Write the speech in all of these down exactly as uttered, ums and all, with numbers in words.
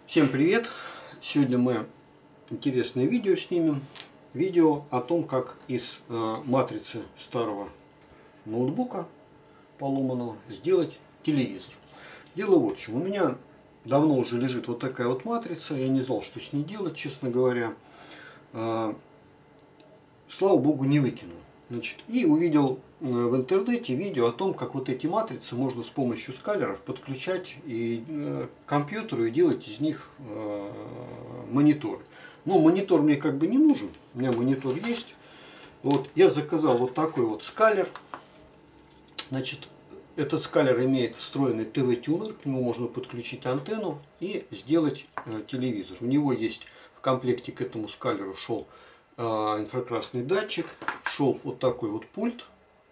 Всем привет! Сегодня мы интересное видео снимем. Видео о том, как из э, матрицы старого ноутбука поломанного сделать телевизор. Дело вот в чем. У меня давно уже лежит вот такая вот матрица. Я не знал, что с ней делать, честно говоря. Э, слава богу, не выкинул. Значит, и увидел в интернете видео о том, как вот эти матрицы можно с помощью скалеров подключать и к компьютеру и делать из них э, монитор. Но монитор мне как бы не нужен, у меня монитор есть. Вот я заказал вот такой вот скалер. Значит, этот скалер имеет встроенный ТВ-тюнер, к нему можно подключить антенну и сделать э, телевизор. У него есть в комплекте к этому скалеру шел э, инфракрасный датчик, шел вот такой вот пульт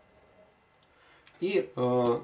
и э,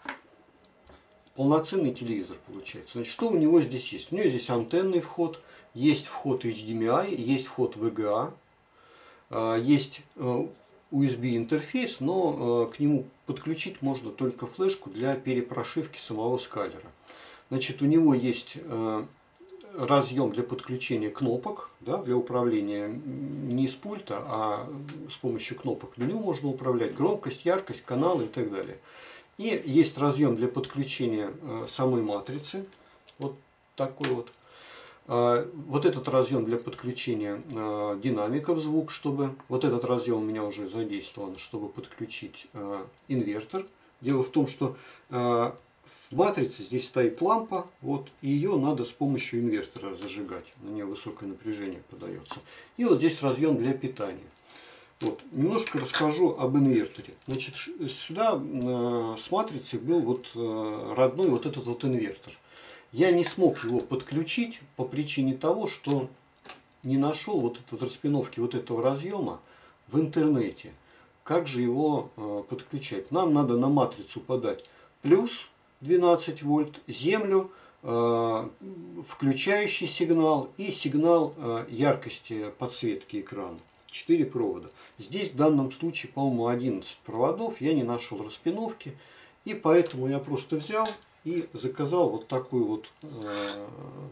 полноценный телевизор получается. Значит, что у него здесь есть? У него здесь антенный вход, есть вход эйч ди эм ай, есть вход ви джи а, э, есть э, ю эс би интерфейс, но э, к нему подключить можно только флешку для перепрошивки самого скалера. Значит, у него есть э, разъем для подключения кнопок, да, для управления не с пульта, а с помощью кнопок меню можно управлять, громкость, яркость, каналы и так далее. И есть разъем для подключения э, самой матрицы, вот такой вот. Э, вот этот разъем для подключения э, динамиков звук, чтобы вот этот разъем у меня уже задействован, чтобы подключить э, инвертор. Дело в том, что э, в матрице здесь стоит лампа, вот, и ее надо с помощью инвертора зажигать. На нее высокое напряжение подается. И вот здесь разъем для питания. Вот, немножко расскажу об инверторе. Значит, сюда э, с матрицы был вот э, родной вот этот вот инвертор. Я не смог его подключить по причине того, что не нашел вот этой вот распиновки вот этого разъема в интернете. Как же его э, подключать? Нам надо на матрицу подать плюс двенадцать вольт, землю, э, включающий сигнал и сигнал э, яркости подсветки экрана. четыре провода. Здесь в данном случае, по-моему, одиннадцать проводов. Я не нашел распиновки. И поэтому я просто взял и заказал вот такой вот э,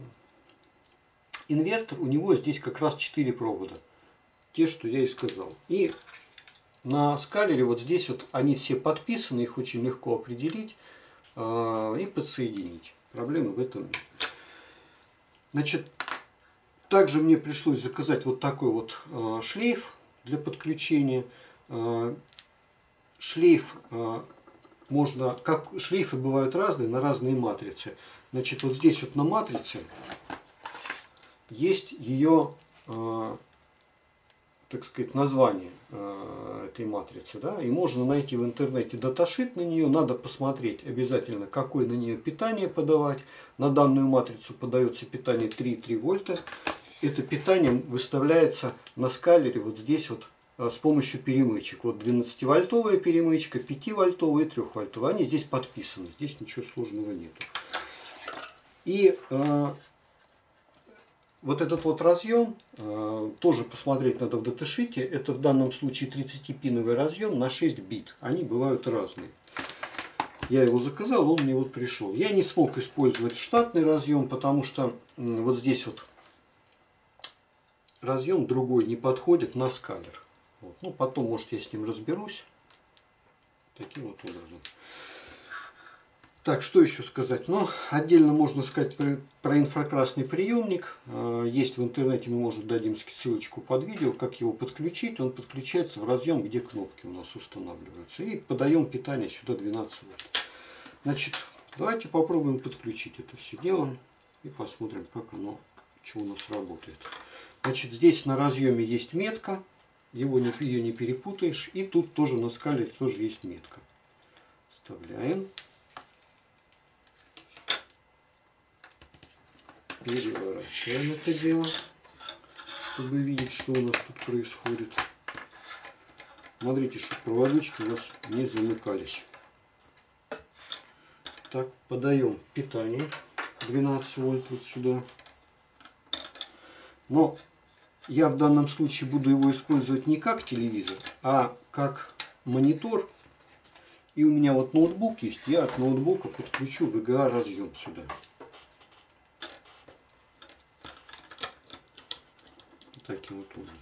инвертор. У него здесь как раз четыре провода. Те, что я и сказал. И на скалере вот здесь вот они все подписаны. Их очень легко определить и подсоединить. Проблемы в этом нет. Значит, также мне пришлось заказать вот такой вот э, шлейф для подключения. Э, шлейф э, можно, как шлейфы бывают разные на разные матрицы. Значит, вот здесь вот на матрице есть ее, э, так сказать, название э, этой матрицы, да, и можно найти в интернете даташит на нее. Надо посмотреть обязательно, какое на нее питание подавать. На данную матрицу подается питание три и три вольта. Это питание выставляется на скалере вот здесь вот с помощью перемычек. Вот двенадцативольтовая перемычка, пятивольтовая и трехвольтовая. Они здесь подписаны, здесь ничего сложного нет. И э, вот этот вот разъем э, тоже посмотреть надо в даташите. Это в данном случае тридцатипиновый разъем на шесть бит. Они бывают разные. Я его заказал, он мне вот пришел. Я не смог использовать штатный разъем, потому что э, вот здесь вот разъем другой не подходит на скалер. Вот. Ну, потом, может, я с ним разберусь. Таким вот образом. Так, что еще сказать? Ну, отдельно можно сказать про, про инфракрасный приемник. Есть в интернете, мы, может, дадим ссылочку под видео, как его подключить. Он подключается в разъем, где кнопки у нас устанавливаются. И подаем питание сюда двенадцать вольт. Значит, давайте попробуем подключить это все дело. И посмотрим, как оно, что у нас работает. Значит, здесь на разъеме есть метка. Его не, ее не перепутаешь. И тут тоже на скалере тоже есть метка. Вставляем. Переворачиваем это дело, чтобы видеть, что у нас тут происходит. Смотрите, чтобы проводочки у нас не замыкались. Так, подаем питание двенадцать вольт вот сюда. Но я в данном случае буду его использовать не как телевизор, а как монитор. И у меня вот ноутбук есть. Я от ноутбука подключу ви джи а разъем сюда. таким вот образом.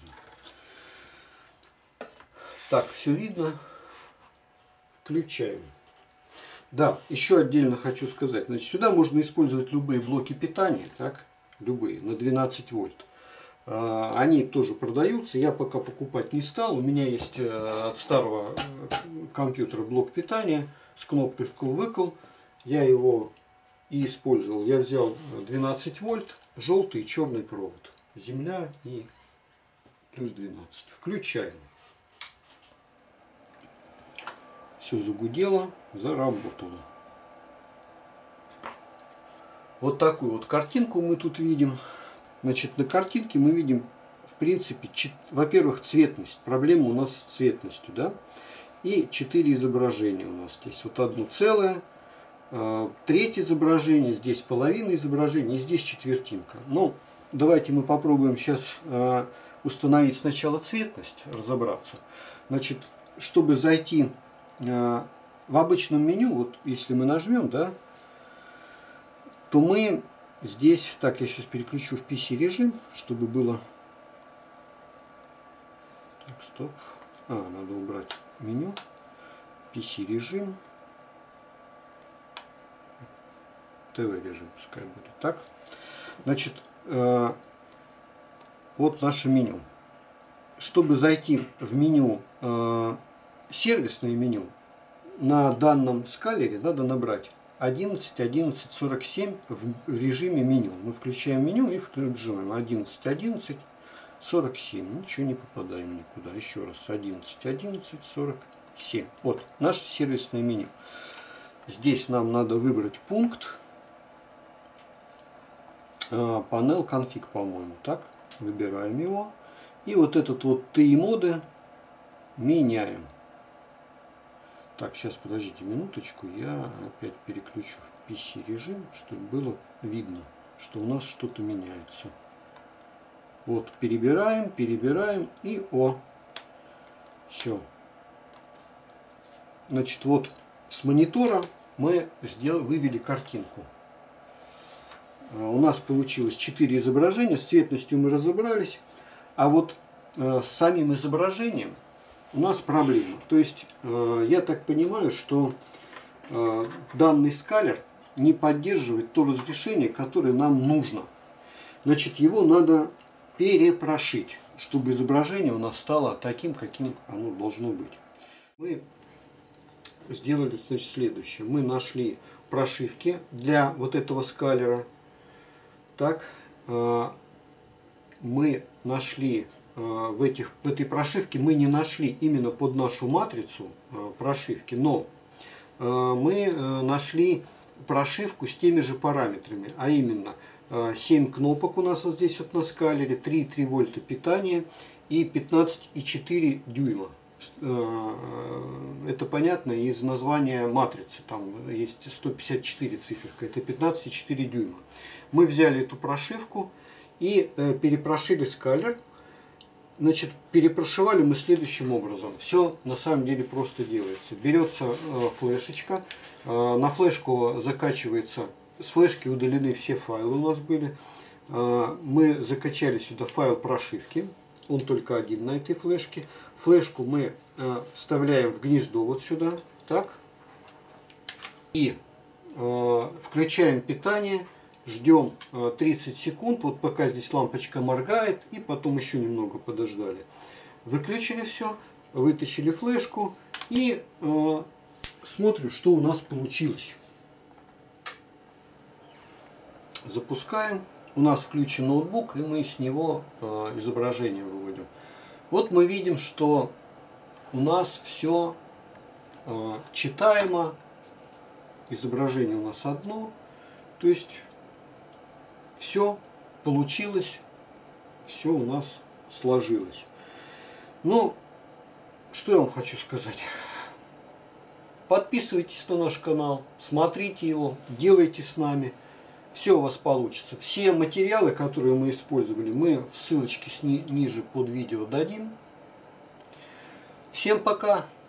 Так, все видно. Включаем. Да, еще отдельно хочу сказать. Значит, сюда можно использовать любые блоки питания, так, любые, на двенадцать вольт. Они тоже продаются, я пока покупать не стал. У меня есть от старого компьютера блок питания с кнопкой вкл-выкл. Я его и использовал. Я взял двенадцать вольт, желтый и черный провод. Земля и плюс двенадцать. Включаем. Все загудело, заработало. Вот такую вот картинку мы тут видим. Значит, на картинке мы видим, в принципе, во-первых, цветность. Проблема у нас с цветностью, да? И четыре изображения у нас здесь. Вот одно целое, третье изображение, здесь половина изображения, и здесь четвертинка. Ну, давайте мы попробуем сейчас установить сначала цветность, разобраться. Значит, чтобы зайти в обычном меню, вот если мы нажмем, да, то мы здесь, так, я сейчас переключу в пи си режим, чтобы было... Так, стоп. А, надо убрать меню. пи си режим. тэ вэ режим пускай будет. Так. Значит, э, вот наше меню. Чтобы зайти в меню, э, сервисное меню, на данном скалере надо набрать одиннадцать одиннадцать сорок семь в режиме меню. Мы включаем меню и нажимаем одиннадцать одиннадцать сорок семь. Ничего не попадаем никуда. Еще раз одиннадцать одиннадцать сорок семь. Вот наше сервисное меню. Здесь нам надо выбрать пункт. Панел конфиг, по-моему. Так, выбираем его. И вот этот вот ти и моды меняем. Так, сейчас подождите минуточку, я опять переключу в пи си режим, чтобы было видно, что у нас что-то меняется. Вот, перебираем, перебираем и о, все. Значит, вот с монитора мы сделали, вывели картинку. У нас получилось четыре изображения, с цветностью мы разобрались, а вот э, с самим изображением у нас проблема. То есть, э, я так понимаю, что э, данный скалер не поддерживает то разрешение, которое нам нужно. Значит, его надо перепрошить, чтобы изображение у нас стало таким, каким оно должно быть. Мы сделали, значит, следующее. Мы нашли прошивки для вот этого скалера. Так, э, мы нашли... В, этих, в этой прошивке мы не нашли именно под нашу матрицу э, прошивки, но э, мы э, нашли прошивку с теми же параметрами, а именно э, семь кнопок у нас вот здесь вот на скалере, три и три вольта питания и пятнадцать и четыре дюйма. Э, это понятно из названия матрицы, там есть сто пятьдесят четыре циферка, это пятнадцать и четыре дюйма. Мы взяли эту прошивку и э, перепрошили скалер. Значит, перепрошивали мы следующим образом. Все на самом деле просто делается. Берется э, флешечка, э, на флешку закачивается, с флешки удалены все файлы у нас были. Э, мы закачали сюда файл прошивки, он только один на этой флешке. Флешку мы э, вставляем в гнездо вот сюда, так, и э, включаем питание. Ждем тридцать секунд, вот пока здесь лампочка моргает, и потом еще немного подождали. Выключили все, вытащили флешку и э, смотрим, что у нас получилось. Запускаем. У нас включен ноутбук, и мы с него э, изображение выводим. Вот мы видим, что у нас все э, читаемо. Изображение у нас одно. То есть все получилось, все у нас сложилось. Ну, что я вам хочу сказать. Подписывайтесь на наш канал, смотрите его, делайте с нами. Все у вас получится. Все материалы, которые мы использовали, мы в ссылочке ниже под видео дадим. Всем пока!